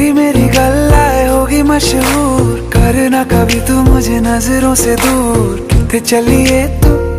तेरी मेरी गल्लाए होगी मशहूर, करना कभी तू मुझे नजरों से दूर। किथे चलिए तू